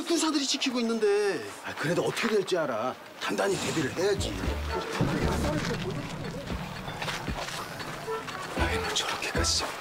군사들이 지키고 있는데. 아, 그래도 어떻게 될지 알아. 단단히 대비를 해야지. 아이, 뭐 저렇게까지.